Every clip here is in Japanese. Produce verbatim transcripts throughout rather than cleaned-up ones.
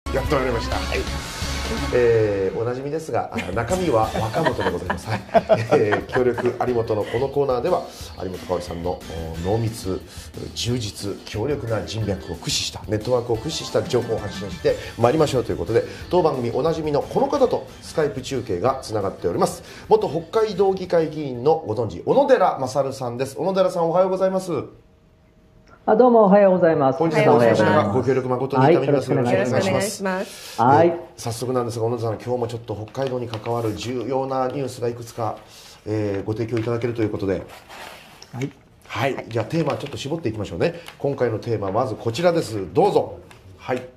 やってまいりました。はい。えー、おなじみですが、中身は若本でございます。はい。えー、協力有本のこのコーナーでは有本香織さんの濃密、充実、強力な人脈を駆使したネットワークを駆使した情報を発信してまいりましょうということで、当番組おなじみのこの方とスカイプ中継がつながっております。元北海道議会議員のご存知小野寺勝さんです。小野寺さん、おはようございます。 あ、どうもおはようございます。 本日はお願いします。ご協力誠に痛みます。よろしくお願いします。 はい。 早速なんですが、小野寺さん、今日もちょっと北海道に関わる重要なニュースがいくつか、えー、ご提供いただけるということで。はい。はい。じゃあテーマちょっと絞っていきましょうね。今回のテーマはまずこちらです。どうぞ。はい。ん？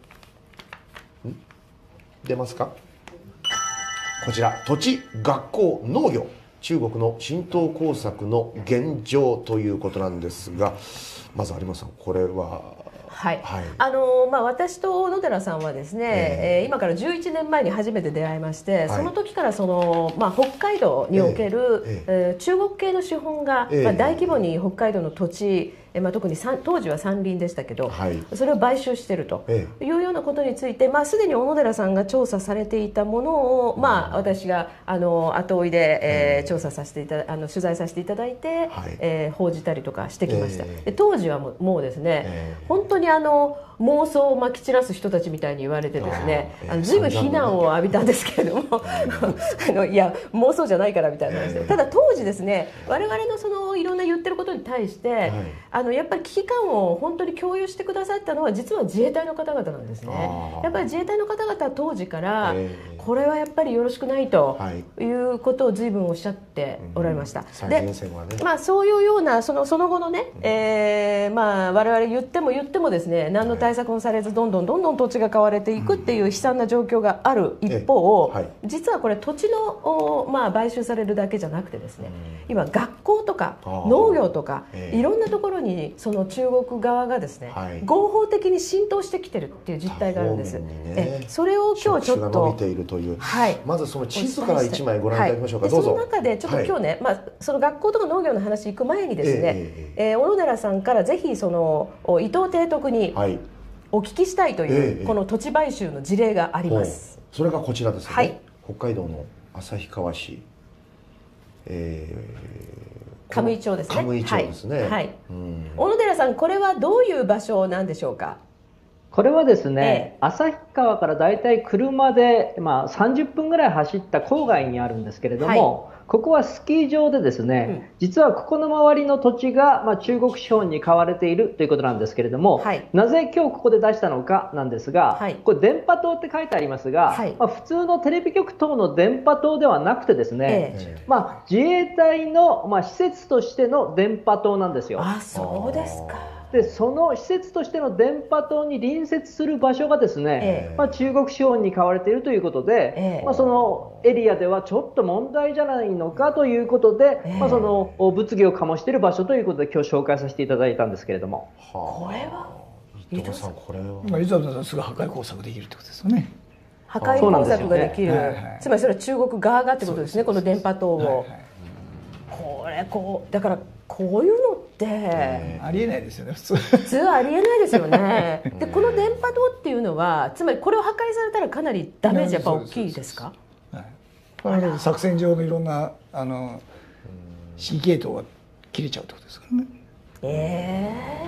出ますか？こちら、土地、学校、農業。中国の新党工作の現状ということなんですが、まず有馬さん、これははい、はい、あのまあ、私と小野寺さんはですね、えーえー、今からじゅういちねんまえに初めて出会いまして、はい、その時からその、まあ、北海道における、えーえー、中国系の資本が、えーまあ、大規模に北海道の土地、えーまあ、特に当時は山林でしたけど、はい、それを買収しているというようなことについて、まあ、すでに小野寺さんが調査されていたものを、まあ、私があの後追いで、えー、調査させていたあの取材させていただいて、はい、えー、報じたりとかしてきました。で当時はもう、もうですね、えー、本当にあの妄想をまき散らす人たちみたいに言われてですね、あの随分非難を浴びたんですけれどもあのいや妄想じゃないからみたいな話で、ただ当時ですね、我々のそのいろんな言ってることに対して、はい、あのやっぱり危機感を本当に共有してくださったのは実は自衛隊の方々なんですね。やっぱり自衛隊の方々は当時からこれはやっぱりよろしくないということを随分おっしゃっておられました。で、まあ、そういうようなその、その後のね、えーまあ、我々言っても言ってもですね、何の対策もされずどんどんどんどん土地が買われていくっていう悲惨な状況がある一方、はい、実はこれ土地の、まあ、買収されるだけじゃなくてですね、今学校とか農業とかいろんなところにその中国側がですね、はい、合法的に浸透してきてるっていう実態があるんです。ね、えそれを今日ちょっと伸びているという、はい、まずその地図からいちまいご覧いただきましょうか。どうぞ。 その中でちょっと今日ね、はい、まあ、その学校とか農業の話行く前にですね、えーえー、小野寺さんからぜひその伊藤提督に、はい、お聞きしたいという、えー、この土地買収の事例があります。 それがこちらですね、はい、北海道の旭川市、えー、神井町ですね。 神井町ですね、はいはい、 うん、小野寺さん、これはどういう場所なんでしょうか。 これはですね、えー、旭川からだいたい車で、まあ、さんじゅっぷんぐらい走った郊外にあるんですけれども、はい、ここはスキー場でですね、うん、実はここの周りの土地が、まあ、中国資本に買われているということなんですけれども、はい、なぜ今日ここで出したのかなんですが、はい、これ電波塔って書いてありますが、はい、まあ、普通のテレビ局等の電波塔ではなくてですね、えーまあ、自衛隊の、まあ、施設としての電波塔なんですよ。 あ、そうですか。 でその施設としての電波塔に隣接する場所がですね、ええ、まあ、中国資本に買われているということで、ええ、まあ、そのエリアではちょっと問題じゃないのかということで、ええ、まあ、その物議を醸している場所ということで今日紹介させていただいたんですけれども、 これは伊藤さん、これはまあ、伊藤さんすぐ破壊工作できるってことですよね。 破壊工作ができる、ね、つまりそれは中国側がってことですね、この電波塔を、はいはい、これこうだからこういうのって、 えー、ありえないですよね、普通普通はありえないですよねでこの電波塔っていうのはつまりこれを破壊されたらかなりダメージやっぱ大きいですか。 はい、これは作戦上のいろんなあの指揮系統が切れちゃうってことですからね。 え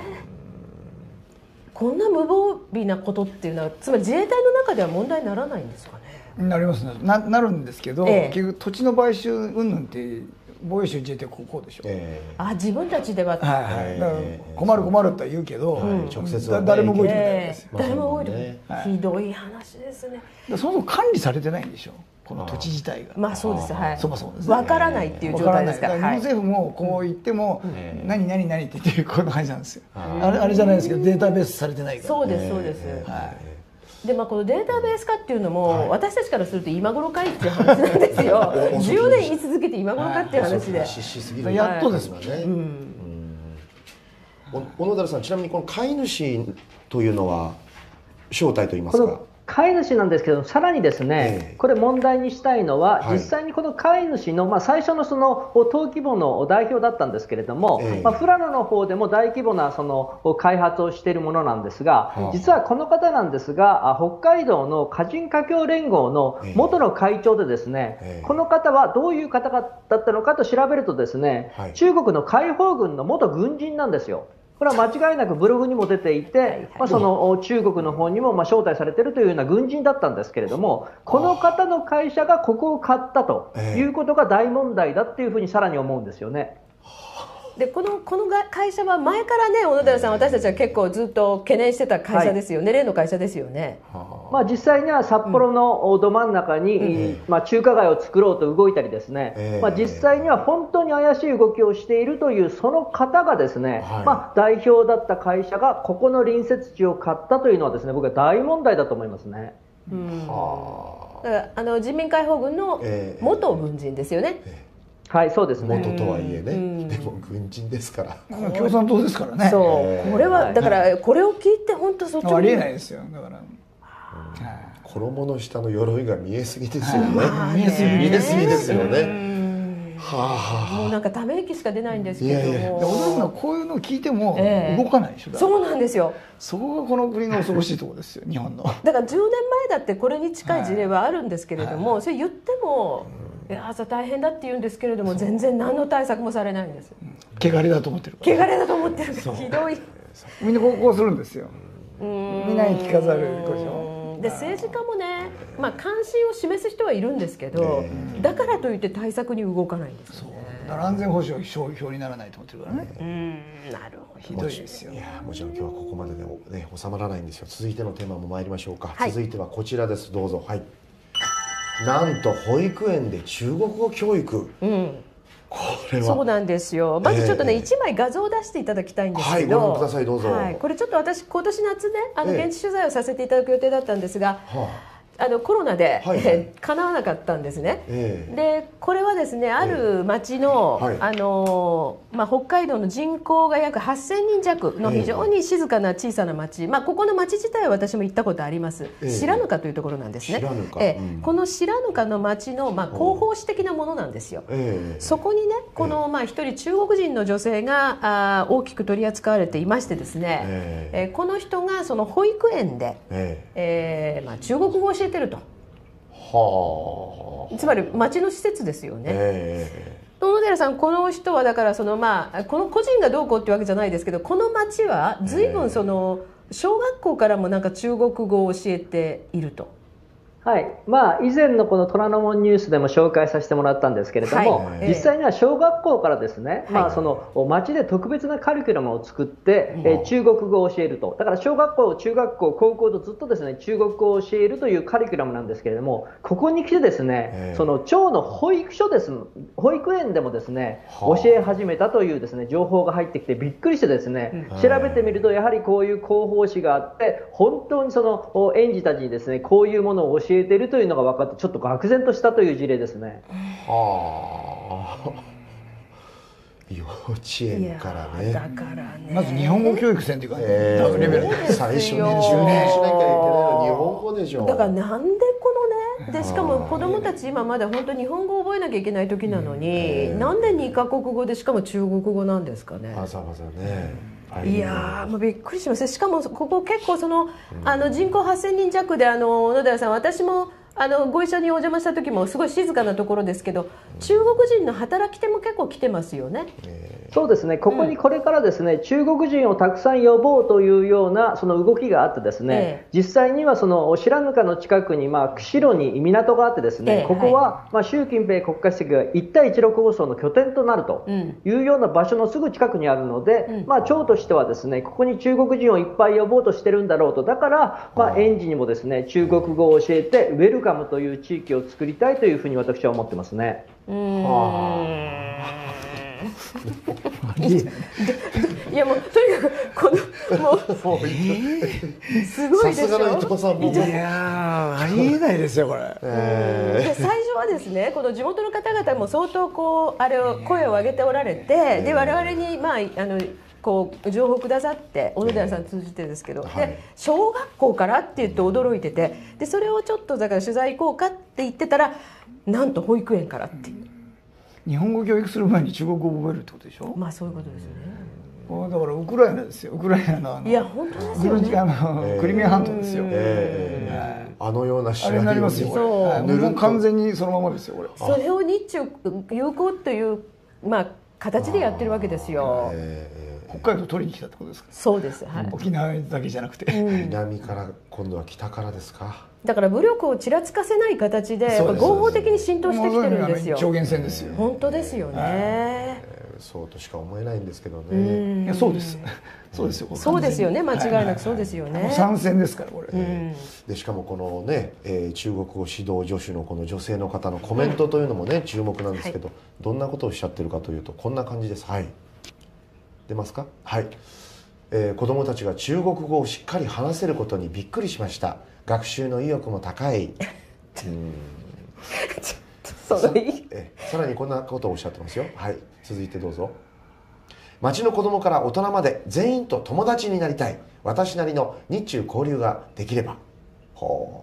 ー、こんな無防備なことっていうのはつまり自衛隊の中では問題にならないんですかね。 なりますね。 な, なるんですけど、えー、結局土地の買収云々って防衛省自衛隊こうでしょ、えー、あ自分たちでは、 はいはい、だから困る困るとは言うけど、はい、直接は、ね、誰も動いてないです、 えー、誰も動いてない、ね、はい、ひどい話ですね。 そもそも管理されてないんでしょ、この土地自体が。 まあそうです、はい、 そもそもですね、 分からないっていう状態ですから。 日本政府もこう言っても、うん、何何何って言ってるこんな感じなんですよ。あれ、あれじゃないですけどデータベースされてないから。 そうですそうです、えー、はい。でまあ、このデータベース化っていうのも、はい、私たちからすると今頃かいっていう話なんですよじゅうねん言い続けて今頃かっていう話で、 はい、やっとですもんね、はい、うん、 小野寺さん、ちなみにこの飼い主というのは正体といいますか。 飼い主なんですけど、さらにですね、えー、これ問題にしたいのは、はい、実際にこの飼い主の、まあ、最初のその登記簿の代表だったんですけれども、えーまあ、富良野の方でも大規模なその開発をしているものなんですが、はあ、実はこの方なんですが、北海道の華人華僑連合の元の会長でですね、えー、この方はどういう方だったのかと調べるとですね、はい、中国の解放軍の元軍人なんですよ。これは間違いなくブログにも出ていて、まあ、その中国の方にもまあ招待されているというような軍人だったんですけれども、この方の会社がここを買ったということが大問題だっていうふうにさらに思うんですよね。 でこのこの会社は前からね、小野寺さん、私たちは結構ずっと懸念してた会社ですよね、はい、例の会社ですよね。 まあ、実際には札幌のど真ん中に、うんまあ、中華街を作ろうと動いたりですね、えーまあ、実際には本当に怪しい動きをしているというその方がですね、はいまあ、代表だった会社がここの隣接地を買ったというのはですね、僕は大問題だと思いますね。 うんはだからあの人民解放軍の元軍人ですよね。えーえーはい、そうですね。 元とはいえね、うん、でも軍人ですから。 共産党ですからね。 そう、これはだからこれを聞いて本当そっちありえないですよ。だから、うん、 衣の下の鎧が見えすぎですよね。 見えすぎ、 見えすぎですよね。はあ、もうなんかため息しか出ないんですけども。いやいや、 小田さんこういうのを聞いても動かないでしょ。えー、 そうなんですよ。 そこがこの国の恐ろしいところですよ、日本の。 だからじゅうねんまえだってこれに近い事例はあるんですけれども、はい、それ言っても。いや朝大変だって言うんですけれども、全然何の対策もされないんです。 汚れだと思ってる。 汚れだと思ってる。ひどい。 みんなこうするんですよ。見ない聞かざるでしょ。 で政治家もね、まあ関心を示す人はいるんですけど、だからといって対策に動かないんですよね。 だから安全保障表にならないと思ってるからね。 うん、なるほど。 ひどいですよ。 いや、もちろん今日はここまででもね収まらないんですよ。続いてのテーマも参りましょうか。はい、続いてはこちらです。どうぞ。はい。なんと保育園で中国語教育、うん、これはそうなんですよ。まずちょっとね、えー、いちまい画像を出していただきたいんですけど、 はい、ご覧ください、どうぞ。 はい、これちょっと私今年夏ね、あの現地取材をさせていただく予定だったんですが、えーはああのコロナで、はいはい、叶わなかったんですね、えー、でこれはですねある町の、えーはいあのまあ、北海道の人口が約はっせんにん弱の非常に静かな小さな町、まあ、ここの町自体は私も行ったことあります、えー、白ぬかというところなんですね。 白ぬか、 えーうん、この白ぬかの町の、まあ、広報誌的なものなんですよ、えー、そこにねこの、まあ、一人中国人の女性があ大きく取り扱われていましてですね、えーえー、この人がその保育園で、えーえーまあ、中国語を教えてると。はあ、つまり町の施設ですよね。えー、小野寺さん、この人はだからその、まあ、この個人がどうこうってわけじゃないですけど、この町は随分その小学校からもなんか中国語を教えていると。 はいまあ、以前のこの虎ノ門ニュースでも紹介させてもらったんですけれども、はい、実際には小学校からですね、はいまあ、その町で特別なカリキュラムを作って、はい、え中国語を教えると。だから小学校、中学校、高校とずっとですね中国語を教えるというカリキュラムなんですけれども、ここに来てですねその町の保育所です保育園でもですね教え始めたというですね情報が入ってきてびっくりしてですね、調べてみるとやはりこういう広報誌があって本当にその園児たちにですねこういうものを教え教えているというのが分かってちょっと愕然としたという事例ですね。 はあ、幼稚園からね。 だからね。 まず日本語教育専っていうか、えー、レベルで最初にじゅうねんしなきゃいけないの日本語でしょ。 だからなんでこのねでしかも子どもたち今まだ本当に日本語を覚えなきゃいけない時なのに、えー、なんでにカ国語でしかも中国語なんですかね。 わざわざね。 いやーもうびっくりします。しかもここ結構その、あの人口はっせんにん弱で、あの小野寺さん、私もあのご一緒にお邪魔した時もすごい静かなところですけど、中国人の働き手も結構来てますよね。 そうですね、ここにこれからですね、うん、中国人をたくさん呼ぼうというようなその動きがあってですね、ええ、実際にはその白糠の近くに、まあ、釧路に港があってですね、ええ、ここは、はいまあ、習近平国家主席が一帯一路構想の拠点となるというような場所のすぐ近くにあるので、うんまあ、町としてはですねここに中国人をいっぱい呼ぼうとしてるんだろうと。だから、まあ、園児にもですね中国語を教えてウェルカムという地域を作りたいというふうに私は思ってますね。うーんいやもうとにかくこのもう、えー、すごいでしょ。さすがの伊藤さんもいやありえないですよこれ。 えー、で最初はですねこの地元の方々も相当こうあれを声を上げておられて、で我々にまああのこう情報くださって小野寺さん通じてですけど、 えーはい、 で小学校からって言って驚いてて、でそれをちょっとだから取材行こうかって言ってたらなんと保育園からっていう、 うん、日本語教育する前に中国語を覚えるってことでしょ。 まあそういうことですよね。 だからウクライナですよ。ウクライナのあのいや本当ですよね。 あの、えー、クリミア半島ですよ。 えーえー、あのような試合あれになりますよ。これ、はい、もう完全にそのままですよ。これそれを日中友好というまあ形でやってるわけですよ。 えー、北海道取りに来たってことですか。 そうです、はい、 沖縄だけじゃなくて、 うん、南から今度は北からですか。 だから武力をちらつかせない形で合法的に浸透してきてるんですよ。 超限戦ですよ。 本当ですよね、 えーそうとしか思えないんですけどね。 いやそうです。そうですよ。 そうですよね。間違いなくそうですよね。はいはいはい、 参戦ですからこれ。 でしかもこのね、えー、中国語指導助手のこの女性の方のコメントというのもね、うん、注目なんですけど、はい、どんなことをおっしゃってるかというとこんな感じです。はい。出ますか。はい。えー、子どもたちが中国語をしっかり話せることにびっくりしました。学習の意欲も高い。うん。 そさ, えさらにこんなことをおっしゃってますよ。はい、続いてどうぞ。町の子供から大人まで全員と友達になりたい。私なりの日中交流ができれば。ほ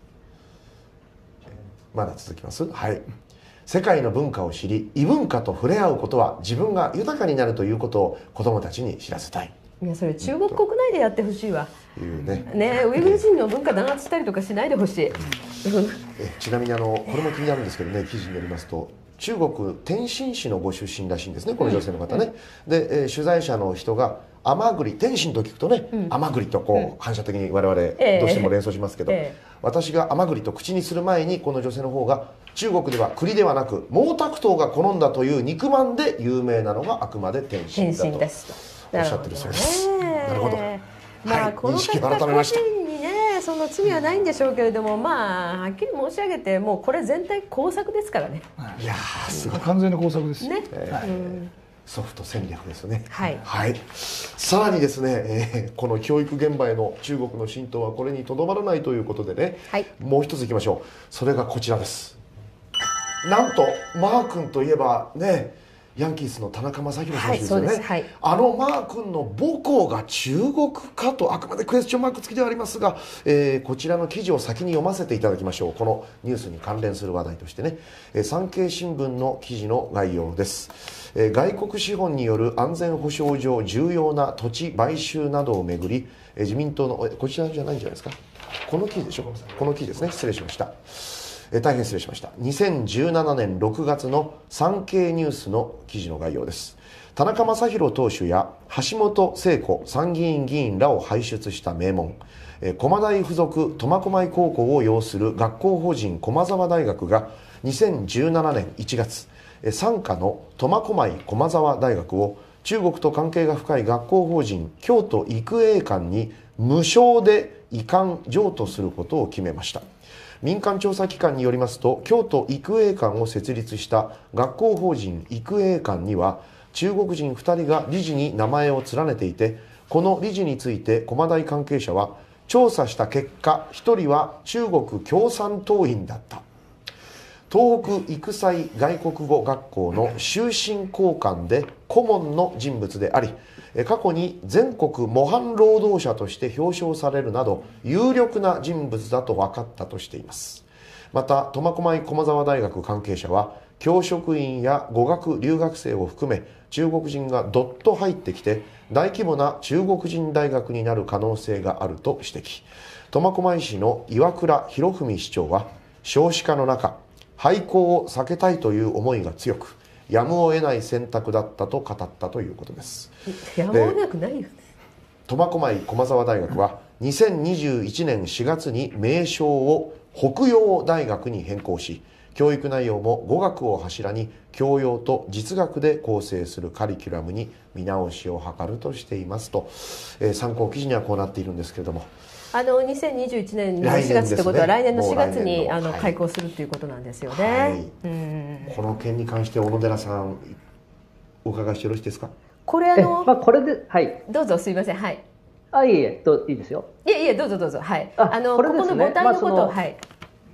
う。まだ続きます。はい。世界の文化を知り、異文化と触れ合うことは自分が豊かになるということを子供たちに知らせたい。 いやそれ中国国内でやってほしいわ。 いうね。 ね、ウイグル人の文化弾圧したりとかしないでほしい。えちなみにあのこれも気になるんですけどね、記事によりますと中国天津市のご出身らしいんですね、この女性の方ね。うん、で、えー、取材者の人が甘栗、天津と聞くとね、うん、甘栗とこう、うん、反射的に我々どうしても連想しますけど、えーえー、私が甘栗と口にする前にこの女性の方が中国では栗ではなく毛沢東が好んだという肉まんで有名なのがあくまで天津だとおっしゃってるそうです。なるほど。 まあ、 はい、 この方個人にねその罪はないんでしょうけれども、まあはっきり申し上げてもうこれ全体工作ですからね。 いやーすごい完全な工作ですね、 えーうん、ソフト戦略ですね。 はい、 はい、さらにですね、えー、この教育現場への中国の浸透はこれにとどまらないということでね、はい、もう一ついきましょう。それがこちらです。なんとマー君といえばねヤンキースの田中将大選手ですよね。はいはい、あのマー君の母校が中国かとあくまでクエスチョンマーク付きではありますが、えー、こちらの記事を先に読ませていただきましょう。このニュースに関連する話題としてね、えー、産経新聞の記事の概要です。えー、外国資本による安全保障上重要な土地買収などをめぐり、えー、自民党のこちらじゃないんじゃないですか。この記事でしょ。この記事ですね。失礼しました。え大変失礼しました。にせんじゅうななねんろくがつの産経ニュースの記事の概要です。田中将大党首や橋本聖子参議院議員らを輩出した名門駒大附属苫小牧高校を擁する学校法人駒沢大学がにせんじゅうななねんいちがつ傘下の苫小牧駒沢大学を中国と関係が深い学校法人京都育英館に無償で移管譲渡することを決めました。民間調査機関によりますと京都育英館を設立した学校法人育英館には中国人ふたりが理事に名前を連ねていて、この理事について駒大関係者は調査した結果ひとりは中国共産党員だった。東北育才外国語学校の終身校監で顧問の人物であり、過去に全国模範労働者として表彰されるなど有力な人物だと分かったとしています。また苫小牧駒沢大学関係者は教職員や語学留学生を含め中国人がどっと入ってきて大規模な中国人大学になる可能性があると指摘。苫小牧市の岩倉博文市長は少子化の中廃校を避けたいという思いが強くやむを得ない選択だったと語ったということです。 やむを得なくないよね。 苫小牧駒沢大学はにせんにじゅういちねんしがつに名称を北洋大学に変更し、教育内容も語学を柱に教養と実学で構成するカリキュラムに見直しを図るとしていますと、えー、参考記事にはこうなっているんですけれども、 あのにせんにじゅういちねんのしがつってことは来年のしがつにあの開校するということなんですよね。はい、うん、 この件に関して小野寺さんお伺いしてよろしいですか。 これあの、 まあ、これで、はい、 どうぞすいません。はい、 あいいえどいいですよ。 いえいえどうぞどうぞ。はい、 ああのこれです、ね、ここのボタンのこと、まあ、はい、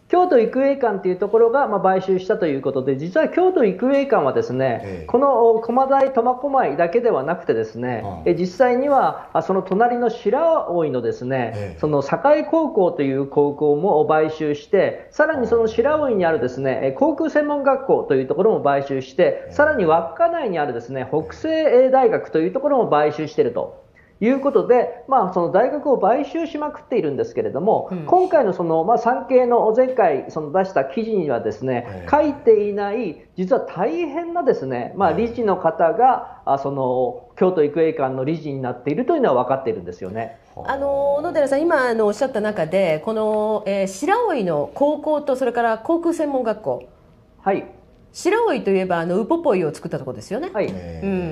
京都育英館というところがまあ買収したということで、実は京都育英館はですね、ええ、この駒大苫小牧だけではなくてですね、え実際にはその隣の白老のですね、ええ、その境高校という高校も買収して、さらにその白老にあるですね航空専門学校というところも買収して、さらに稚内にあるですね北西大学というところも買収しているということで、まあ、その大学を買収しまくっているんですけれども、うん、今回のその、まあ、産経の前回その出した記事にはですね、書いていない実は大変なですね、まあ、理事の方があその京都育英館の理事になっているというのは分かっているんですよね。 あの野寺さん、今あのおっしゃった中でこの、えー、白老の高校とそれから航空専門学校、 はい、 白老といえばあのウポポイを作ったところですよね。 はい、うん、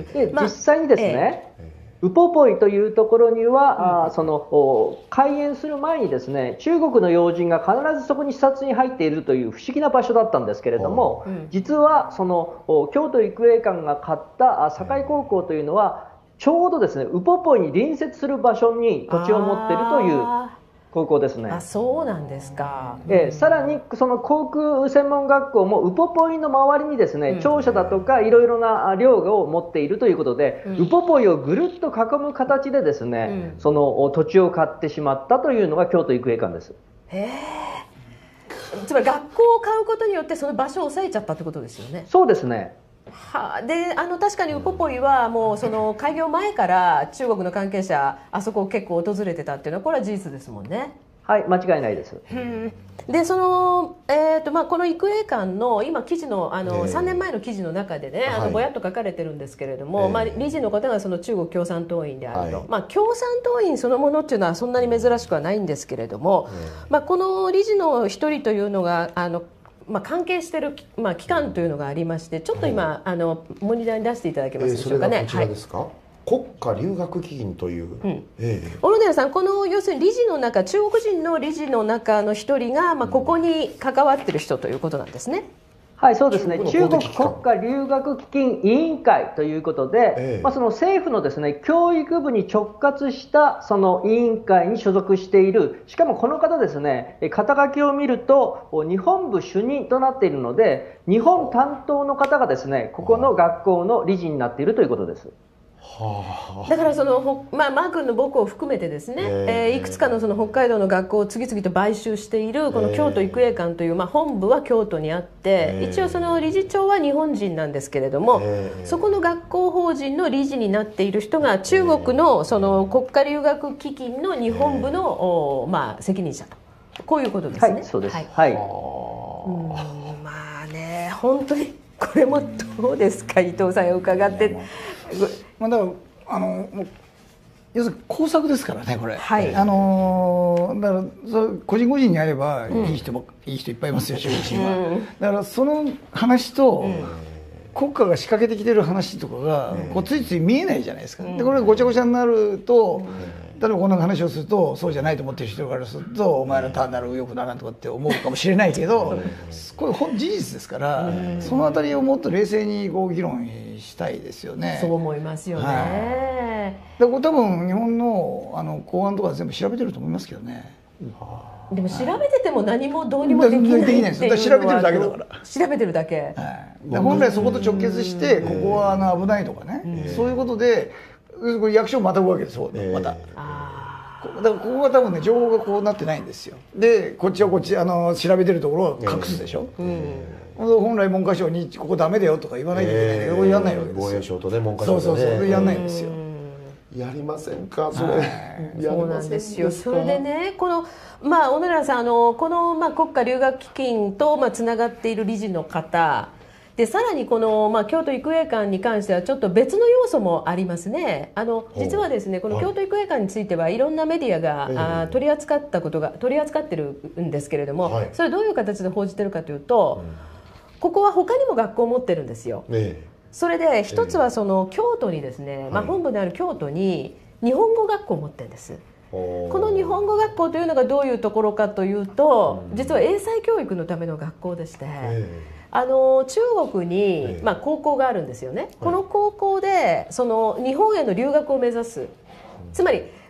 で、まあ、実際にですね、えーウポポイというところには、うん、あその開園する前にですね、中国の要人が必ずそこに視察に入っているという不思議な場所だったんですけれども、うん、実はその京都育英館が買った境高校というのはちょうどですねウポポイに隣接する場所に土地を持っているという高校ですね。 あ、そうなんですか。 えー、さらにその航空専門学校もウポポイの周りにですね、うん、庁舎だとかいろいろな寮を持っているということで、うん、ウポポイをぐるっと囲む形でですね、うん、その土地を買ってしまったというのが京都育英館です。 へー、つまり学校を買うことによってその場所を抑えちゃったってことですよね。 そうですね。 はあ、であの確かにウポポイはもうその開業前から中国の関係者あそこを結構訪れてたっていうのはこれは事実ですもんね。 はい、間違いないです。 うん、でその、えーとまあ、この育英館の今記事の、あの、えー、さんねんまえの記事の中でね、あのぼやっと書かれてるんですけれども、はい、まあ、理事の方がその中国共産党員であると、はい、まあ、共産党員そのものっていうのはそんなに珍しくはないんですけれども、えーまあ、この理事の一人というのがあのまあ、関係している、まあ、機関というのがありまして、ちょっと今、うん、あのモニターに出していただけますでしょうかね。 えー、それがこちらですか、はい、国家留学基金という、うん、 えー、小野寺さん、この要するに理事の中、中国人の理事の中の一人が、まあ、ここに関わっている人ということなんですね。 はい、そうですね。中国国家留学基金委員会ということで、ええ、まあ、その政府のですね教育部に直轄したその委員会に所属している、しかもこの方ですね、肩書きを見ると日本部主任となっているので、日本担当の方がですねここの学校の理事になっているということです。 だからその、まあ、マー君の母校を含めてですね、えー、いくつかのその北海道の学校を次々と買収しているこの京都育英館という、まあ、本部は京都にあって、一応その理事長は日本人なんですけれども、そこの学校法人の理事になっている人が中国のその国家留学基金の日本部の、まあ、責任者と、こういうことですね。 はい、そうです。はい、はい、うん、 まあね、本当にこれもどうですか、伊藤さんを伺って。 まあ、だからあのもう要するに工作ですからねこれ、 はい、 あのだからそ個人個人にあればいい人も、うん、いい人いっぱいいますよ中国人は、うん、だからその話と、うん、国家が仕掛けてきてる話とかが、うん、こうついつい見えないじゃないですか、うん、でこれがごちゃごちゃになると、うん、例えばこんな話をするとそうじゃないと思ってる人からすると、お前ら単なるよくならんとかって思うかもしれないけど、これ事実ですから、そのあたりをもっと冷静にこう議論したいですよね。 そう思いますよね。 はい、でこれ多分日本のあの公安とか全部調べてると思いますけどね。 でも調べてても何もどうにもできないっていうのは、 調べてるだけだから。 調べてるだけ。 はい、本来そこと直結してここはあの危ないとかね、そういうことで役所をまたぐわけですよ、また。だからここが多分ね情報がこうなってないんですよ。でこっちはこっちあの調べてるところを隠すでしょ、うんうん、本来文科省にここダメだよとか言わないといけないけど、これやんないわけですよ。 防衛省とね文科省でね、 そうそうそうやんないんですよ。 やりませんかそれ、はい、 そうなんですよ。それでね、このまあ小野寺さん、あのこのまあ国家留学基金とまあつながっている理事の方で、さらにこの、まあ、京都育英館に関してはちょっと別の要素もありますね。あの実はですね、この京都育英館についてはいろんなメディアが、はい、あ取り扱ったことが取り扱ってるんですけれども、はい、それどういう形で報じてるかというと、うん、ここは他にも学校を持ってるんですよ。ええ、それで一つはその京都にですね、まあ、本部である京都に日本語学校を持ってるんです。この日本語学校というのがどういうところかというと、実は英才教育のための学校でして、あの中国に、まあ、高校があるんですよね。この高校でその日本への留学を目指す、つまり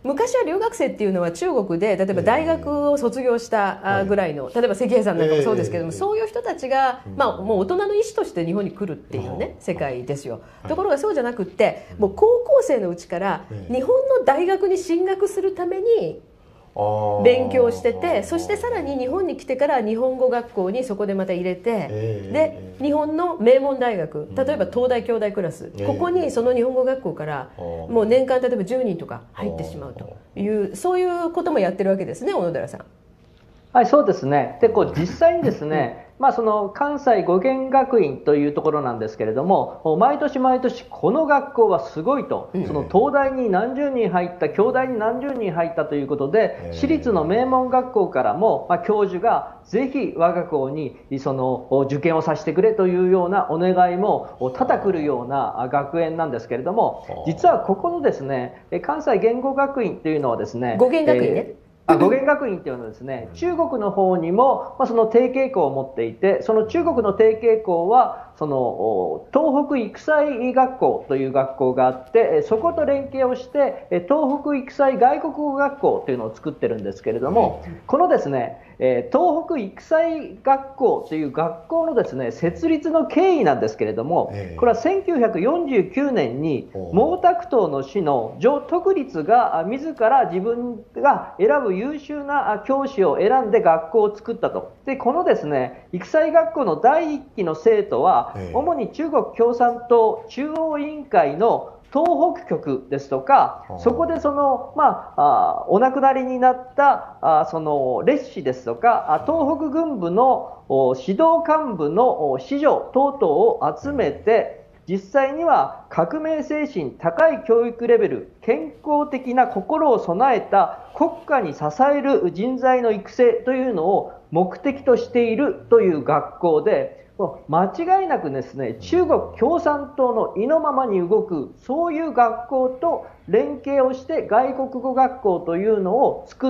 昔は留学生っていうのは中国で例えば大学を卒業したぐらいの、例えば関平さんなんかもそうですけども、そういう人たちが、まあ、もう大人の意思として日本に来るっていうね世界ですよ。ところがそうじゃなくってもう高校生のうちから日本の大学に進学するために勉強してて、そしてさらに日本に来てから日本語学校にそこでまた入れて、で日本の名門大学、例えば東大京大クラス、ここにその日本語学校からもう年間例えばじゅうにんとか入ってしまうという、そういうこともやってるわけですね、小野寺さん。 はい、そうですね。で、こう実際にですね、まあその関西語源学院というところなんですけれども、毎年毎年この学校はすごいと、その東大に何十人入った、京大に何十人入ったということで、私立の名門学校からも、まあ、教授がぜひ我が校にその受験をさせてくれというようなお願いも多々来るような学園なんですけれども、実はここのですね、関西言語学院というのはですね、 語源学院ね。えーあ語源学院というのはですね、中国の方にも、まあ、その提携校を持っていて、その中国の提携校はその東北育才学校という学校があって、そこと連携をして東北育才外国語学校というのを作ってるんですけれども、このですね東北育才学校という学校のですね設立の経緯なんですけれども、これはせんきゅうひゃくよんじゅうきゅうねんに毛沢東の死の徐徳立が自ら自分が選ぶ優秀な教師を選んで学校を作ったと。でこのですね育才学校の第一期の生徒は主に中国共産党中央委員会の東北局ですとか、そこでその、まあ、あお亡くなりになったあその烈士ですとか、東北軍部の指導幹部の子女等々を集めて、実際には革命精神、高い教育レベル、健康的な心を備えた国家に支える人材の育成というのを目的としているという学校で、間違いなくですね、中国共産党の意のままに動く、そういう学校と連携をして外国語学校というのを作って、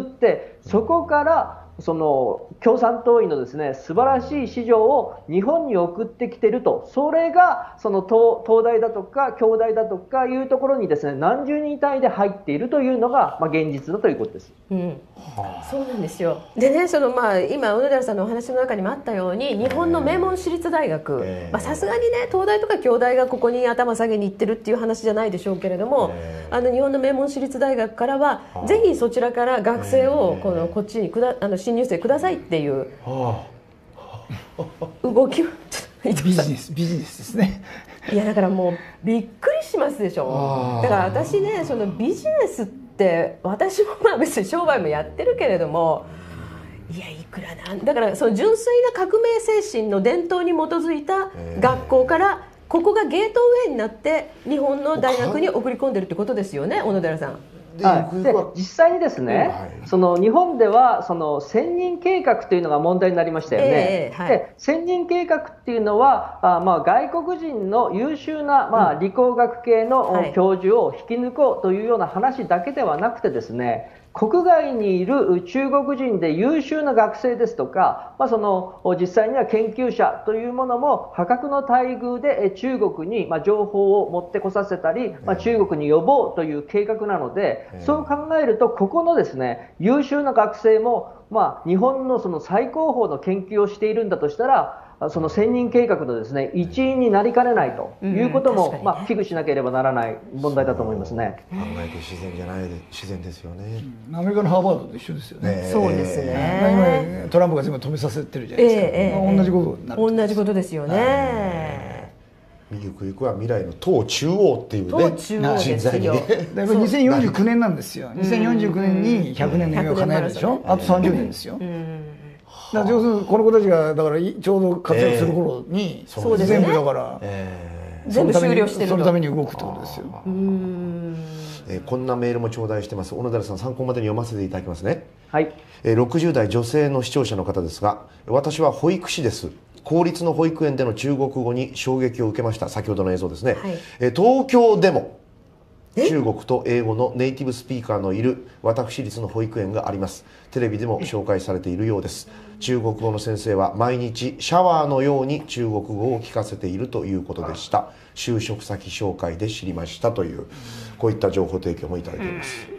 そこからその共産党員のですね素晴らしい子女を日本に送ってきていると、それがその 東, 東大だとか京大だとかいうところにですね何十人単位で入っているというのが、まあ、現実だということです。 うん、そうなんですよ。でね、そのまあ今小野寺さんのお話の中にもあったように、日本の名門私立大学、さすがにね東大とか京大がここに頭下げに行ってるっていう話じゃないでしょうけれども、あの日本の名門私立大学からはぜひそちらから学生をこのこっちにくだあの新入生くださいっていう動きはビジネスビジネスですね。 いやだからもうびっくりしますでしょ。だから私ね、そのビジネスって私もまあ別に商売もやってるけれども、いやいくらなんだからその純粋な革命精神の伝統に基づいた学校からここがゲートウェイになって日本の大学に送り込んでるってことですよね、小野寺さん。 はい、で実際にですね、はい、その日本ではその千人計画というのが問題になりましたよね。えーはい、で千人計画っていうのはあ、まあ、外国人の優秀な、まあ、理工学系の教授を引き抜こうというような話だけではなくてですね、国外にいる中国人で優秀な学生ですとか、まあ、その実際には研究者というものも破格の待遇で中国にまあ情報を持ってこさせたり、まあ、中国に呼ぼうという計画なので、そう考えるとここのですね優秀な学生もまあ日本のその最高峰の研究をしているんだとしたら、その千人計画のですね一員になりかねないということも、うんね、まあ、危惧しなければならない問題だと思いますね。 考えて自然じゃない自然ですよね。 うん、アメリカのハーバードと一緒ですよね。 そうですね。 今トランプが全部止めさせてるじゃないですか。えー、同じことになる。 同じことですよね。 ゆくゆくは未来の党中央っていうね人材にね。 だからにせんよんじゅうきゅうねんなんですよ。にせんよんじゅうきゅうねんにひゃくねんの夢を叶えるでしょ。あとさんじゅうねんですよ。だから要するにこの子たちがだからちょうど活躍する頃に、えー、全部だから、 えー、全部終了してるとそのために動くってことですよ。 うーん、えー、こんなメールも頂戴してます。小野寺さん、参考までに読ませていただきますね。 はい、 えー、ろくじゅう代女性の視聴者の方ですが、私は保育士です。公立の保育園での中国語に衝撃を受けました。先ほどの映像ですね。はい、えー、東京でも中国と英語のネイティブスピーカーのいる私立の保育園があります。テレビでも紹介されているようです。中国語の先生は毎日シャワーのように中国語を聞かせているということでした。就職先紹介で知りましたという、こういった情報提供もいただいています。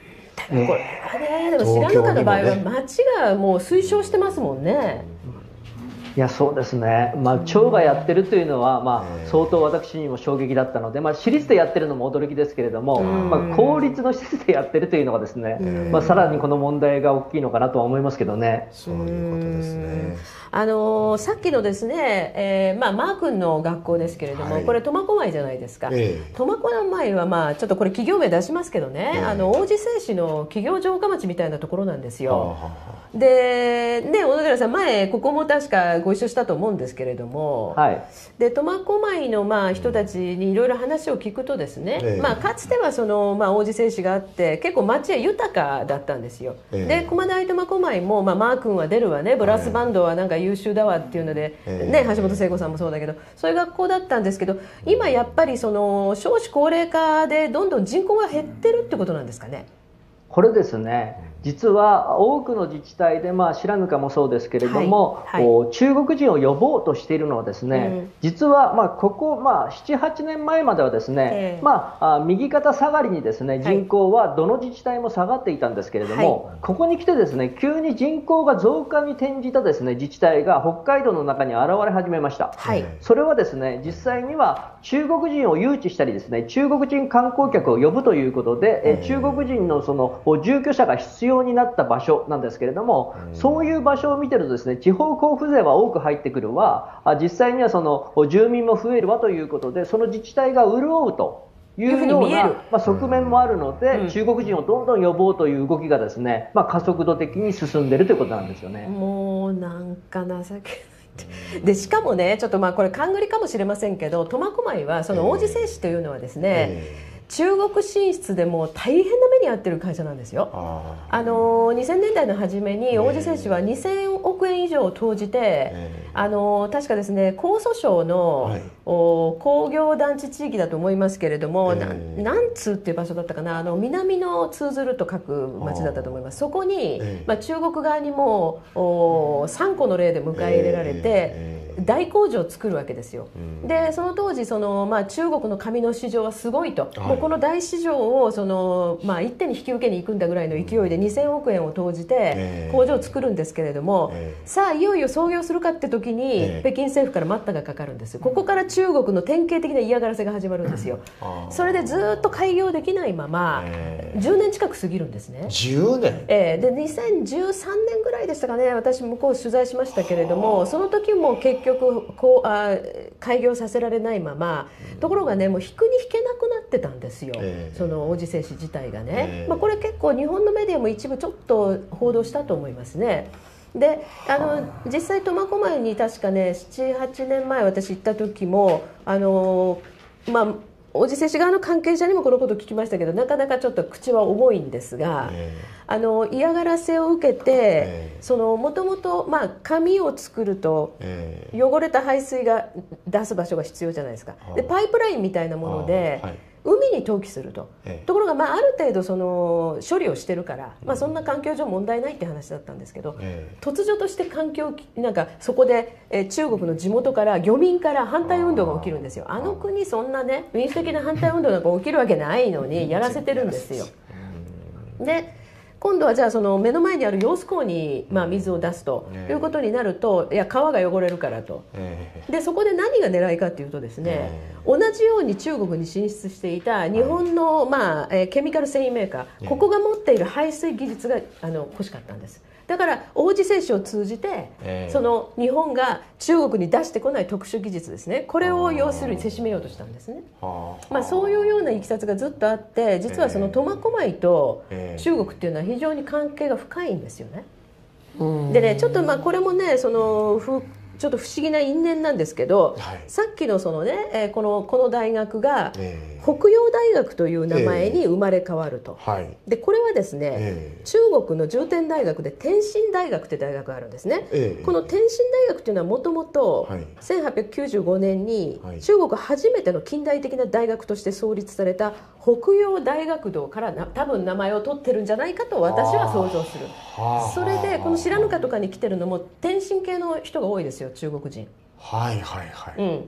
これはね、でも白糠の場合は町がもう推奨してますもんね。 いやそうですね、まあ、町がやってるというのは、まあ、相当私にも衝撃だったので、まあ、私立でやってるのも驚きですけれども、まあ、公立の施設でやってるというのがですね、まあ、さらにこの問題が大きいのかなとは思いますけどね。 そういうことですね。 あのー、さっきのですね、えーまあ、マー君の学校ですけれども、はい、これ苫小牧じゃないですか。苫小牧は、まあ、ちょっとこれ企業名出しますけどね、えー、あの王子製紙の企業城下町みたいなところなんですよ。で、ね、小野寺さん前ここも確かご一緒したと思うんですけれども、はい、で苫小牧のまあ人たちにいろいろ話を聞くとですね、えーまあ、かつてはその、まあ、王子製紙があって結構町は豊かだったんですよ。えー、で駒大苫小牧も、まあ、マー君は出るわね、ブラスバンドはなんか優秀だわっていうので、えーね、橋本聖子さんもそうだけどそういう学校だったんですけど、今やっぱりその少子高齢化でどんどん人口が減ってるってことなんですかね。 これですね、実は多くの自治体で、まあ、白糠もそうですけれども、はいはい、中国人を呼ぼうとしているのはですね、うん、実は、まあ、ここ、まあ、ななはちねんまえまではですね、えーまあ、右肩下がりにですね、人口はどの自治体も下がっていたんですけれども、はい、ここに来てですね、急に人口が増加に転じたですね、自治体が北海道の中に現れ始めました。はい、それはですね、実際には中国人を誘致したりですね、中国人観光客を呼ぶということで、えー、中国人のその住居者が必要になった場所なんですけれども、そういう場所を見てるとですね、地方交付税は多く入ってくるわ、実際にはその住民も増えるわということで、その自治体が潤うというような、まあ、側面もあるので、うん、中国人をどんどん呼ぼうという動きがですね、まあ、加速度的に進んでいるということなんですよね。 もうなんか情けないで、しかもね、ちょっとまあこれ勘繰りかもしれませんけど、苫小牧はその王子製紙というのはですね、えー中国進出でも大変な目に遭ってる会社なんですよ。ああのにせんねんだいの初めに王子製紙はにせんおくえん以上を投じて、えー、あの確かですね、江蘇省の、はい、工業団地地域だと思いますけれども、えー、南通っていう場所だったかな、あの南の通ずると書く町だったと思います。そこに、えーまあ、中国側にもさんこの例で迎え入れられて、えー大工場を作るわけですよ。うん、でその当時その、まあ、中国の紙の市場はすごいと、はい、もうこの大市場をその、まあ、一手に引き受けに行くんだぐらいの勢いでにせんおくえんを投じて工場を作るんですけれども、えー、さあいよいよ創業するかって時に、えー、北京政府から待ったがかかるんですよ。ここから中国の典型的な嫌がらせが始まるんですよ。それでずっと開業できないまま、えー、じゅうねん近く過ぎるんですね。 じゅうねん、 えー、でにせんじゅうさんねんぐらいでしたかね、私向こう取材しましたけれども、その時も結局こうあ開業させられないまま、ところがね、もう引くに引けなくなってたんですよ、えー、その王子製紙自体がね、えーまあ、これ結構日本のメディアも一部ちょっと報道したと思いますね。であの実際苫小牧に確かねななはちねんまえ私行った時もあのまあ王子製紙側の関係者にもこのこと聞きましたけど、なかなかちょっと口は重いんですが、えー、あの嫌がらせを受けて、えー、もともと紙を作ると、えー、汚れた排水が出す場所が必要じゃないですか。でパイプラインみたいなもので、はい、海に投棄すると、えー、ところが、まあ、ある程度その処理をしてるから、まあ、そんな環境上問題ないって話だったんですけど、えー、突如として環境なんかそこで、えー、中国の地元から漁民から反対運動が起きるんですよ。あの国そんなね民主的な反対運動なんか起きるわけないのにやらせてるんですよ。で今度はじゃあその目の前にある揚水口にまあ水を出すということになると、いや川が汚れるからと、でそこで何が狙いかというとですね、同じように中国に進出していた日本のまあケミカル繊維メーカー、ここが持っている排水技術があの欲しかったんです。だから王子製紙を通じて、えー、その日本が中国に出してこない特殊技術ですね、これを要するにせしめようとしたんですね。まあ、そういうようないきさつがずっとあって、実はその苫小牧と中国っていうのは非常に関係が深いんですよね。でね、ちょっとまあこれもねそのふちょっと不思議な因縁なんですけど、はい、さっきのそのね、えー、このこの大学が北洋大学という名前に生まれ変わると、えーはい、でこれはですね、えー、中国の重点大学で天津大学という大学があるんですね。えー、この天津大学というのはもともとせんはっぴゃくきゅうじゅうごねんに中国初めての近代的な大学として創立された北洋大学堂からな多分名前を取ってるんじゃないかと私は想像する。それでこの白糠とかに来てるのも天津系の人が多いですよ、中国人。 はいはいはい、 うん、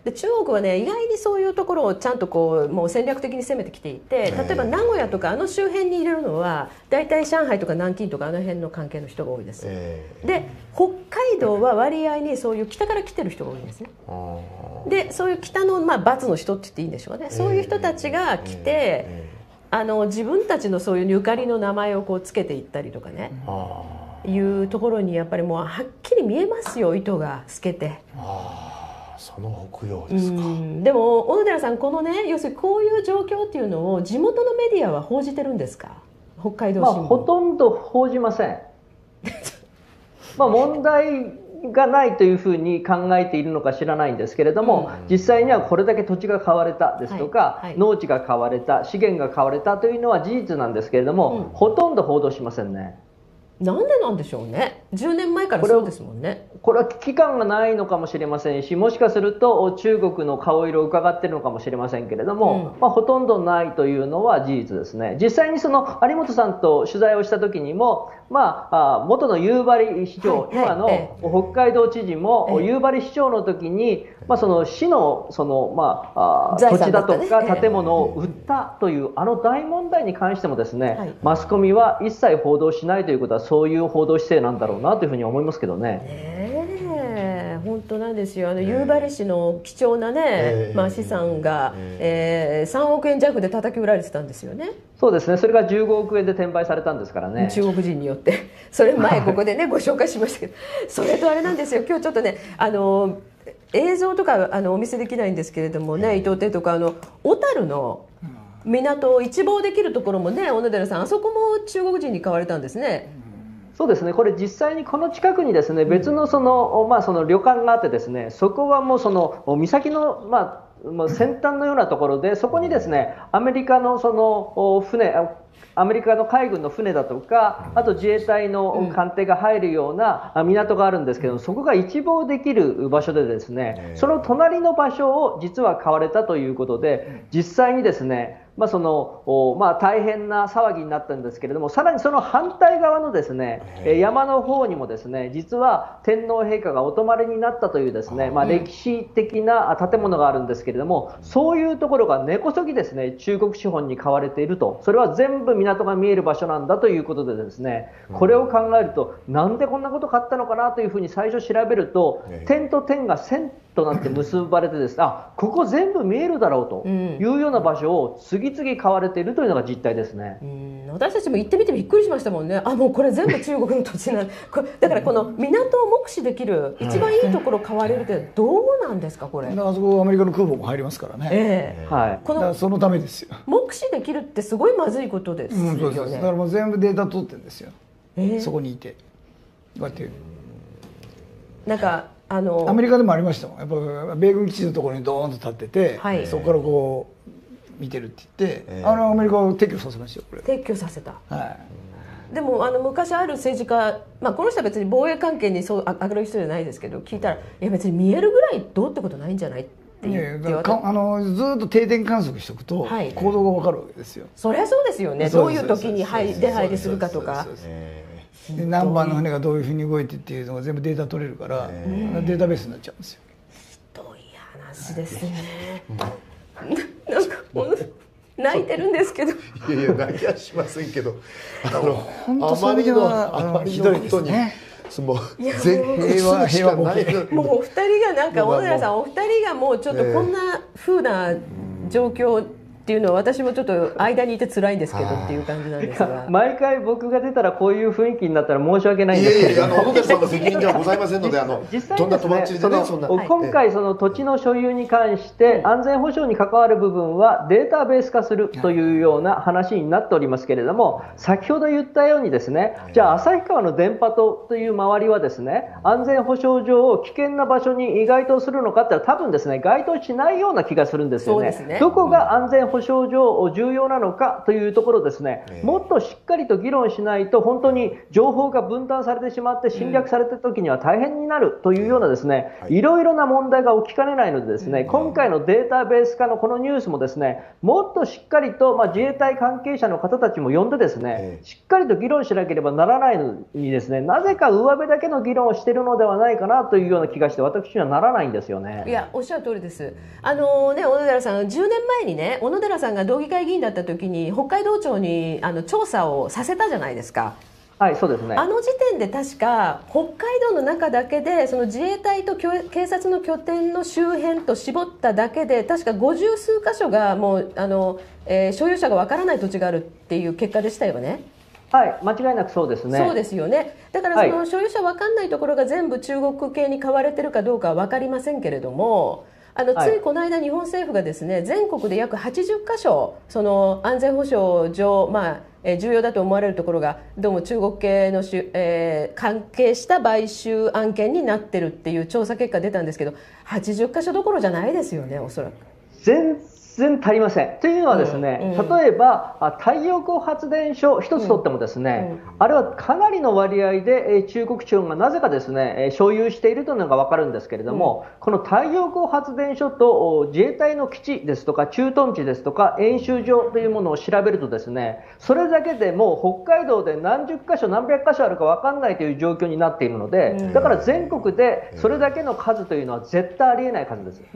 で中国はね意外にそういうところをちゃんとこうもう戦略的に攻めてきていて、例えば名古屋とかあの周辺に入れるのは大体上海とか南京とかあの辺の関係の人が多いです。で北海道は割合にそういう北から来てる人が多いんですね。でそういう北のまあバツの人って言っていいんでしょうね。そういう人たちが来て、あの自分たちのそういうゆかりの名前をこうつけていったりとかね、いうところにやっぱりもうはっきり見えますよ、糸が透けて。 ああ、その北洋ですか。 でも小野寺さん、このね要するにこういう状況っていうのを地元のメディアは報じてるんですか？北海道新聞、 まあ、ほとんど報じません。まあ問題がないというふうに考えているのか知らないんですけれども、うん、実際にはこれだけ土地が買われたですとか、はいはい、農地が買われた、資源が買われたというのは事実なんですけれども、うん、ほとんど報道しませんね。 なんでなんでしょうね。じゅうねんまえからそうですもんね。 これは危機感がないのかもしれませんし、もしかすると中国の顔色を伺っているのかもしれませんけれども、うん、まあ、ほとんどないというのは事実ですね。実際にその有本さんと取材をした時にも、まあ、元の夕張市長、はいはい、今の北海道知事も、ええ、夕張市長の時に、まあ、その市の、その、まあ、土地だとか建物を売ったというあの大問題に関してもですね、はい、マスコミは一切報道しないということはそういう報道姿勢なんだろうなというふうに思いますけどね。 えー、本当なんですよ。あの夕張市の貴重なね、えーまあ、資産が、えーえー、さんおくえん弱で叩き売られてたんですよね。 そうですね。それがじゅうごおくえんで転売されたんですからね。 中国人によって。それ前ここでねご紹介しましたけど、それとあれなんですよ。今日ちょっとねあの映像とかあのお見せできないんですけれどもね、伊藤邸とかあの小樽の港を一望できるところもね、小野寺さん、あそこも中国人に買われたんですね。 そうですね。これ実際にこの近くにですね、別のその、まあ、その旅館があってですね、そこはもうその岬の、まあ、先端のようなところで、そこにですねアメリカのその船、アメリカの海軍の船だとか、あと自衛隊の艦艇が入るような港があるんですけど、そこが一望できる場所でですね、その隣の場所を実は買われたということで、実際にですね、まあそのまあ、大変な騒ぎになったんですけれども、さらにその反対側のですね山の方にもですね、実は天皇陛下がお泊まりになったというですね、まあ、歴史的な建物があるんですけれども、そういうところが根こそぎですね中国資本に買われていると、それは全部港が見える場所なんだということでですね、これを考えるとなんでこんなこと買ったのかなというふうに最初調べると、点と点が線となって結ばれてですね、あ、ここ全部見えるだろうというような場所を次々買われているというのが実態ですね。 うん、私たちも行ってみてびっくりしましたもんね。あ、もうこれ全部中国の土地なんだからこの港を目視できる一番いいところを買われるってどうなんですかこれ。 あそこアメリカの空母も入りますからね。 えー、はい。 このそのためですよ。 目視できるってすごいまずいことですよね。うん、そうです。 だからもう全部データ取ってるんですよ。えー、そこにいてこうやってなんか。あのアメリカでもありましたもん。やっぱ米軍基地のところにドーンと立ってて、はい、そこからこう見てるって言って、えー、あのアメリカを撤去させましたよこれ。 撤去させた。 はい。 でもあの昔ある政治家、まあ、この人は別に防衛関係にそう明るい人じゃないですけど、聞いたらいや別に見えるぐらいどうってことないんじゃないって言って、 あのずっと定点観測しておくと行動が分かるわけですよ。 そりゃそうですよね。どういう時に出入りするかとか。 で何番の船がどういうふうに動いてっていうのが全部データ取れるから、データベースになっちゃうんですよ。 ひどい話ですね。なんか泣いてるんですけど。 いやいや泣きはしませんけど、あの本当そういう意味ではひどいですね。 もう全平和平和ない。 もうお二人がなんか小野寺さんお二人がもうちょっとこんな風な状況っていうのは私もちょっと間にいて辛いんですけどっていう感じなんですが、 毎回僕が出たらこういう雰囲気になったら申し訳ないんですけど、いやいや、 小野寺さんの責任ではございませんので、あの実際にですね、そのその今回その土地の所有に関して安全保障に関わる部分はデータベース化するというような話になっておりますけれども、先ほど言ったようにですね、じゃあ旭川の電波塔という周りはですね、安全保障上危険な場所に該当するのかって多分ですね該当しないような気がするんですよね。どこが安全保保障上重要なのかというところですね、えー、もっとしっかりと議論しないと本当に情報が分断されてしまって侵略された時には大変になるというようなですね、うん、いろいろな問題が起きかねないのでですね、うん、今回のデータベース化のこのニュースもですね、もっとしっかりと、まあ、自衛隊関係者の方たちも呼んでですね、えー、しっかりと議論しなければならないのにですね、なぜか上辺だけの議論をしているのではないかなというような気がして、私にはならないんですよね。 いや、おっしゃる通りです。あのね、小野寺さん、じゅうねんまえにね、小野寺さんが道議会議員だった時に北海道庁にあの調査をさせたじゃないですか。 はい、そうですね。 あの時点で確か北海道の中だけでその自衛隊と警察の拠点の周辺と絞っただけで確かごじゅうすうか所がもうあの、えー、所有者がわからない土地があるっていう結果でしたよね。 はい、間違いなくそうですね。 そうですよね。だからその所有者わかんないところが全部中国系に買われてるかどうかはわかりませんけれども、あのついこの間日本政府がですね、全国で約はちじゅっかしょその安全保障上、まあえー、重要だと思われるところがどうも中国系のしゅ、えー、関係した買収案件になってるっていう調査結果出たんですけど、はちじゅっかしょどころじゃないですよね、おそらく。 全然足りません。というのはですね、うんうん、例えば太陽光発電所一つとってもですね、うんうん、あれはかなりの割合で中国地方がなぜかですね所有しているというのが分かるんですけれども、うん、この太陽光発電所と自衛隊の基地ですとか駐屯地ですとか演習場というものを調べるとですね、それだけでもう北海道で何十か所何百か所あるか分かんないという状況になっているので、うん、だから全国でそれだけの数というのは絶対ありえない数です。 うん、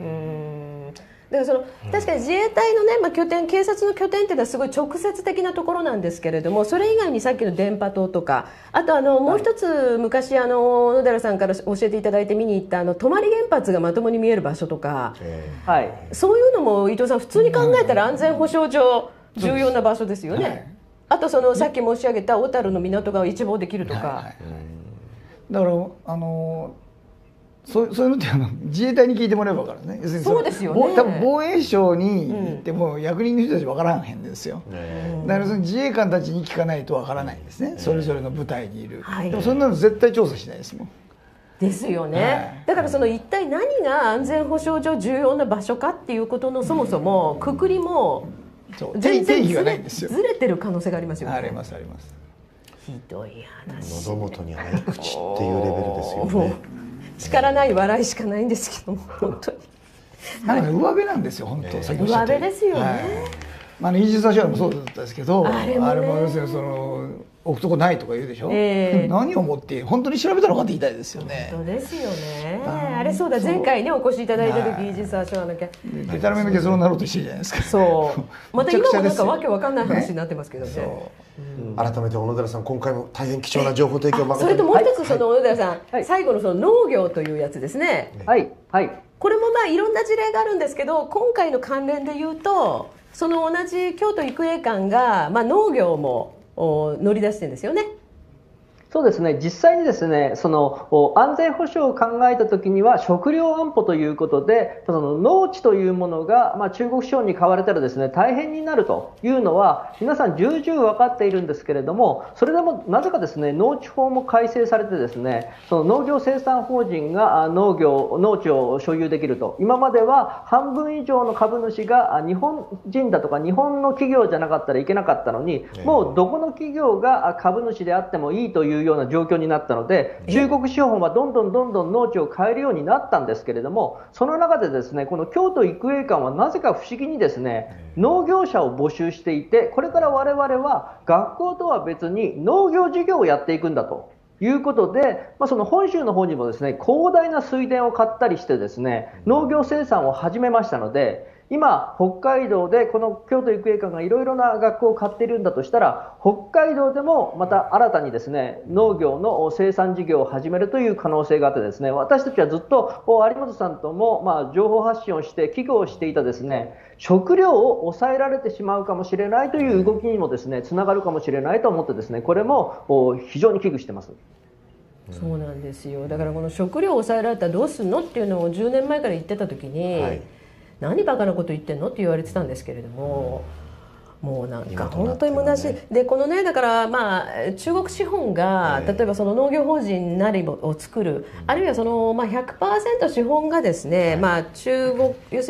だからその確かに自衛隊の、ねまあ、拠点、警察の拠点っていうのはすごい直接的なところなんですけれども、それ以外にさっきの電波塔とか、あとあのもう一つ昔あの小野寺さんから教えていただいて見に行ったあの泊原発がまともに見える場所とか、はい、そういうのも伊藤さん普通に考えたら安全保障上重要な場所ですよね。はい、あとそのさっき申し上げた小樽の港が一望できるとか、はいはい、 だからあのそうそういうのってあの自衛隊に聞いてもらえば分かるね。要するにそうですよね。 多分防衛省に行っても役人の人たち分からへんですよ。うん、だからその自衛官たちに聞かないと分からないんですね。それぞれの部隊にいる。はい、でもそんなの絶対調査しないですもん。 ですよね。はい、だからその一体何が安全保障上重要な場所かっていうことのそもそもくくりも全然ず れ, ずれてる可能性がありますよね。 ありますあります。 ひどい話。 喉元に早口っていうレベルですよね。 力ない笑いしかないんですけども、本当になんか、ね、上辺なんですよ本当、えー、 上辺ですよね。はい、 まあ、イージス・アショアもそうだったんですけど、あれも、ね、あれも要するにその置くとこないとか言うでしょ、えー、何をもって本当に調べたのかって言いたいですよね。 本当ですよね。あれそうだ、前回ねお越しいただいた時、イージス・アショアの件デタラメの結論になろうとしてるじゃないですか。 そうまた今もなんかわけわかんない話になってますけどね。 うん、改めて小野寺さん、今回も大変貴重な情報提供をそれともう一つ、その小野寺さん、はい、最後のその農業というやつですね。 はいはい。 これもまあいろんな事例があるんですけど、今回の関連で言うと、その同じ京都育英館がまあ農業も乗り出してるんですよね。 そうですね、実際にですね、その安全保障を考えたときには食料安保ということで、その農地というものが、まあ、中国資本に買われたらですね大変になるというのは皆さん重々分かっているんですけれども、それでもなぜかですね農地法も改正されてですね、その農業生産法人が農業農地を所有できると。今までは半分以上の株主が日本人だとか日本の企業じゃなかったらいけなかったのに、もうどこの企業が株主であってもいいというような状況になったので、中国資本はどんどんどんどん農地を買えるようになったんですけれども、その中でですねこの京都育英館はなぜか不思議にですね農業者を募集していて、これから我々は学校とは別に農業事業をやっていくんだということで、まあ、その本州の方にもですね広大な水田を買ったりしてですね農業生産を始めましたので、今北海道でこの京都育英館がいろいろな学校を買っているんだとしたら、北海道でもまた新たにですね農業の生産事業を始めるという可能性があってですね、私たちはずっと有本さんともまあ情報発信をして危惧をしていたですね食料を抑えられてしまうかもしれないという動きにもですねつながるかもしれないと思ってですね、これも非常に危惧してます。 そうなんですよ。だからこの食料を抑えられたらどうするのっていうのをじゅうねんまえから言ってた時に、はい、何バカなこと言ってんのって言われてたんですけれども、もうなんか本当に虚しいで、このねだからまあ中国資本が例えばその農業法人なりを作る、あるいはそのまあ ひゃくパーセント 資本がですね、まあ中国要するに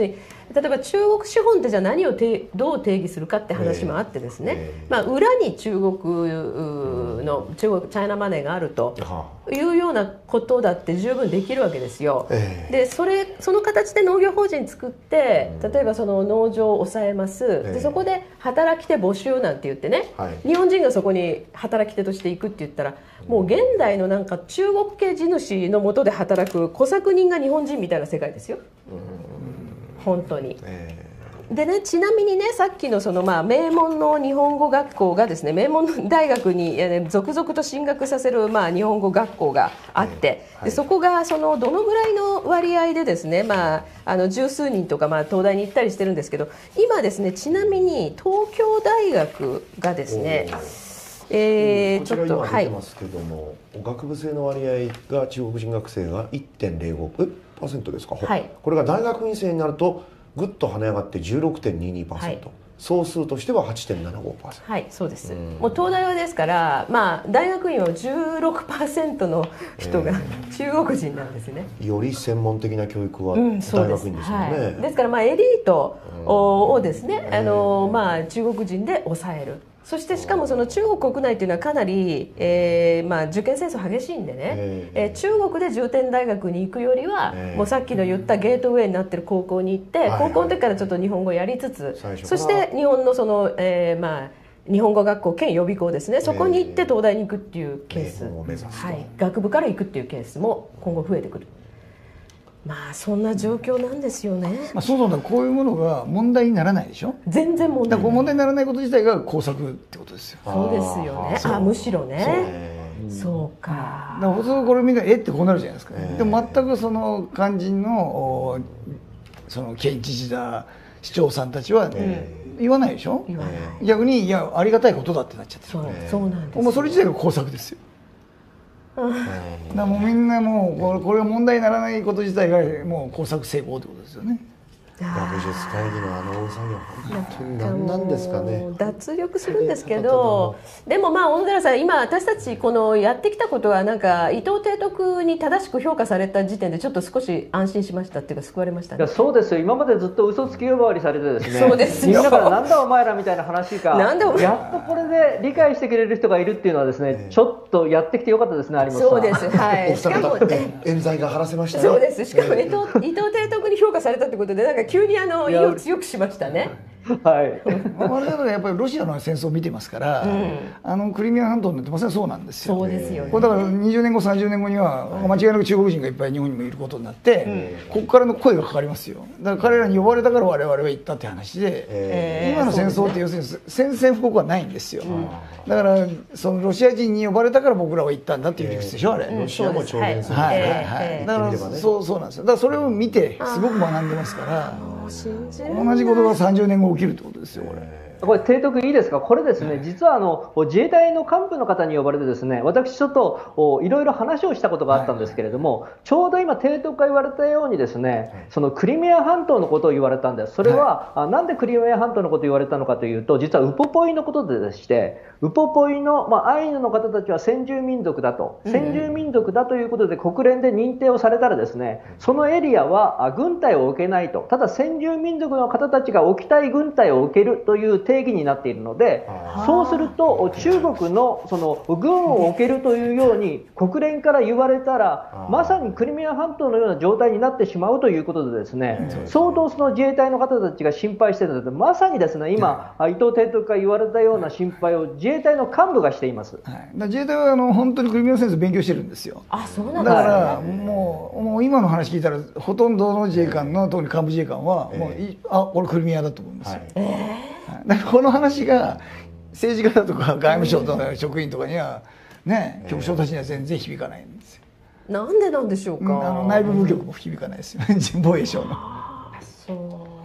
例えば中国資本ってじゃあ何をてどう定義するかって話もあってですね、えーまあ、裏に中国の中国チャイナマネーがあるというようなことだって十分できるわけですよ、えー、でそれその形で農業法人作って例えばその農場を抑えます、えー、でそこで働き手募集なんて言ってね、はい、日本人がそこに働き手として行くって言ったらもう現代のなんか中国系地主の下で働く小作人が日本人みたいな世界ですよ、本当に、えー、でね、ちなみにねさっきのそのまあ名門の日本語学校がですね名門大学に続々と進学させるまあ日本語学校があって、えーはい、でそこがそのどのぐらいの割合でですね、まあ、あの十数人とかまあ東大に行ったりしてるんですけど今ですねちなみに東京大学がですねえー、ちょっと今出てますけども、はい、学部生の割合が中国人学生が いってんゼロごパーセント ですか、はい、これが大学院生になるとぐっと跳ね上がって じゅうろくてんににパーセント、はい、総数としては はちてんななごパーセント。 はい、そうです。もう東大はですから、まあ、大学院は じゅうろくパーセント の人が中国人なんですね、 えー、より専門的な教育は大学院ですよね、うん、です、はい、 ですからまあエリートをですね、あのまあ、中国人で抑える。そしてしかもその中国国内というのはかなり、えーまあ、受験戦争激しいんでね、えーえー、中国で重点大学に行くよりは、えー、もうさっきの言ったゲートウェイになってる高校に行って、はいはい、高校の時からちょっと日本語やりつつ、そして日本のその、えーまあ、日本語学校兼予備校ですね、そこに行って東大に行くっていうケース、えーはい、学部から行くっていうケースも今後増えてくる。まあそんな状況なんですよね。 まあ、そうそうだ、こういうものが問題にならないでしょ。 全然問題ない。 だから問題にならないこと自体が工作ってことですよ。 そうですよね。ああ、むしろね。そう、そうか。 だから普通これ見たらえってこうなるじゃないですか。でも全くその肝心のその県知事だ市長さんたちは言わないでしょ。言わない。逆にいやありがたいことだってなっちゃってる。 そう、そうなんです。 もうそれ自体が工作ですよ。だからもうみんなもうこれ、これが問題にならないこと自体がもう工作成功ってことですよね。 学術会議のあの大作業本当に何なんですかね。 脱力するんですけど、でもまあ小野寺さん、今私たちこのやってきたことはなんか伊藤提督に正しく評価された時点でちょっと少し安心しましたっていうか救われましたね。 いやそうですよ。今までずっと嘘つき呼ばわりされてですね、 そうですよ。 みんなからなんだお前らみたいな話がなんでやっとこれで理解してくれる人がいるっていうのはですね、えー、ちょっとやってきてよかったですね、有本さん。 そうです。はい。 しかも冤罪が晴らせましたね。 そうです。しかも伊藤伊藤提督に評価されたってことでなんか急にあの意を強くしましたね。 はい。 我々はやっぱりロシアの戦争を見てますから、うん、あのクリミア半島なんてまさにそうなんですよ。 そうですよね。 これだからにじゅうねんごさんじゅうねんごには間違いなく中国人がいっぱい日本にもいることになって、うん、ここからの声がかかりますよ。だから彼らに呼ばれたから我々は行ったって話で、えー、今の戦争って要するに宣戦布告はないんですよ。うん、だからそのロシア人に呼ばれたから僕らは行ったんだっていう理屈でしょ、あれ。 ロシアも調印する。 はいはいはい。だからそうそうなんですよ。だからそれを見てすごく学んでますから。同じことがさんじゅうねんご起きるってことですよ、これ。 これ提督いいですか。これですね、実はあの自衛隊の幹部の方に呼ばれてですね、私ちょっといろいろ話をしたことがあったんですけれども、はい、ちょうど今提督が言われたようにですね、はい、そのクリミア半島のことを言われたんです。それは、はい、なんでクリミア半島のことを言われたのかというと、実はウポポイのことででして、ウポポイの、まあ、アイヌの方たちは先住民族だと、先住民族だということで国連で認定をされたらですね、そのエリアは軍隊を置けないと。ただ先住民族の方たちが置きたい軍隊を置けるという定義になっているので、そうすると中国のその軍を置けるというように国連から言われたら、まさにクリミア半島のような状態になってしまうということでですね、相当その自衛隊の方たちが心配しているので、まさにですね今伊藤提督が言われたような心配を自衛隊の幹部がしています。 はい、自衛隊はあの本当にクリミア戦争勉強してるんですよ。 あ、そうなんだ。 だからもう、もう今の話聞いたらほとんどの自衛官の特に幹部自衛官はもう、えー、あ、これクリミアだと思うんですよ。はい、えー、だからこの話が政治家だとか外務省とか職員とかにはね、局長たちには全然響かないんですよ。 なんでなんでしょうか。 あの内部部局も響かないですよ防衛省の。 そう、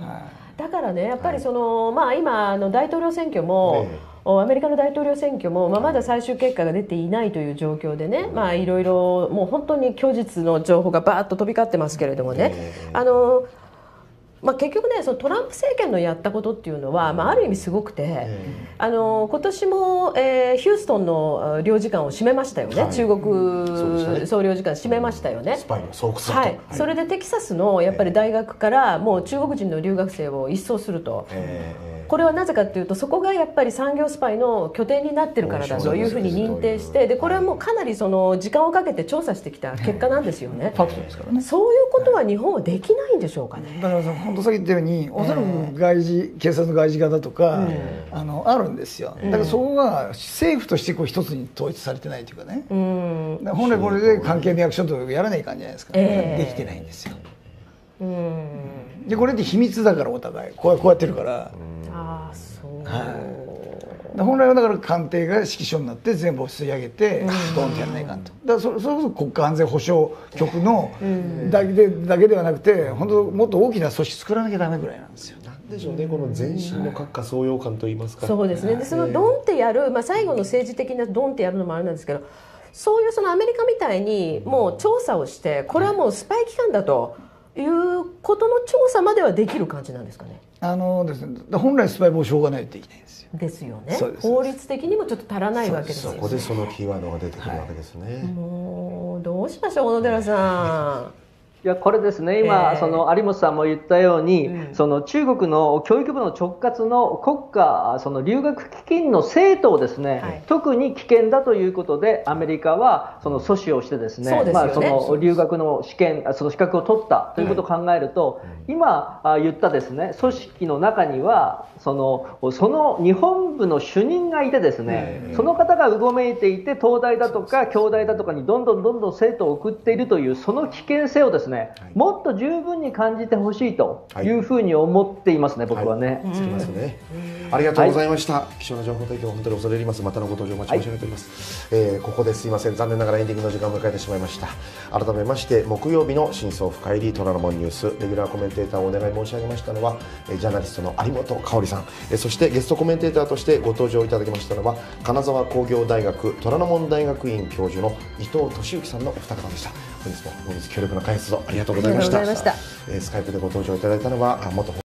はい、だからねやっぱりその、まあ、今あの大統領選挙も、アメリカの大統領選挙も、まあ、まだ最終結果が出ていないという状況でね、まあ、いろいろもう本当に虚実の情報がバーッと飛び交ってますけれどもね、あのまあ、結局ね、そのトランプ政権のやったことっていうのは、まあ、ある意味すごくて、あの今年も、えー、ヒューストンの領事館を閉めましたよね、はい、中国総領事館閉めましたよね、 スパイの巣窟だと、 はい、それでテキサスのやっぱり大学からもう中国人の留学生を一掃すると。これはなぜかというと、そこがやっぱり産業スパイの拠点になってるからだというふうに認定して、でこれはもうかなりその時間をかけて調査してきた結果なんですよね。 ファクトですからね。 そういうことは日本はできないんでしょうかね。 だから本当さっき言ったように、おそらく外事、警察の外事型とか、あのあるんですよ。だからそこが政府としてこう一つに統一されてないというかね。本来これで関係の役所とやらない感じじゃないですか、ね。できてないんですよ。でこれって秘密だから、お互いこうこうやってるから。 ああ、そう。 はい、本来はだから官邸が指揮所になって全部吸い上げてドンってやらないかんと。だからそれそれこそ国家安全保障局のだけでだけではなくて、本当もっと大きな組織作らなきゃダメぐらいなんですよ。 なんでしょうね、この全身の閣下総要感といいますか。 そうですね。でそのドンってやる、まあ最後の政治的なドンってやるのもあれなんですけど、そういうそのアメリカみたいにもう調査をして、これはもうスパイ機関だということの調査まではできる感じなんですかね。 あのですね、本来スパイ防止法がないといけないんですよ。 ですよね。法律的にもちょっと足らないわけですよね。 そこでそのキーワードが出てくるわけですね。 はい、もうどうしましょう、小野寺さん。 いやこれですね、今、えー、その有本さんも言ったように、うん、その中国の教育部の直轄の国家その留学基金の生徒をですね、はい、特に危険だということでアメリカはその阻止をしてですね、まあその留学の試験その資格を取ったということを考えると、うん、今言ったですね組織の中にはそのその日本部の主任がいてですね、うん、その方がうごめいていて東大だとか京大だとかにどんどんどんどん生徒を送っているというその危険性をですね、もっと十分に感じてほしいというふうに思っていますね、はい、僕はね。 つきますね。ありがとうございました。はい、貴重な情報提供本当に恐れ入ります。またのご登場お待ち申し上げております。はい、えー、ここですいません、残念ながらエンディングの時間を迎えてしまいました。改めまして木曜日の真相深入り虎ノ門ニュースレギュラーコメンテーターをお願い申し上げましたのはジャーナリストの有本香里さん、そしてゲストコメンテーターとしてご登場いただきましたのは金沢工業大学虎ノ門大学院教授の伊藤俊之さんのお二方でした。本日も本日強力な解説をありがとうございました。ありがとうございました。えー、スカイプでご登場いただいたのは元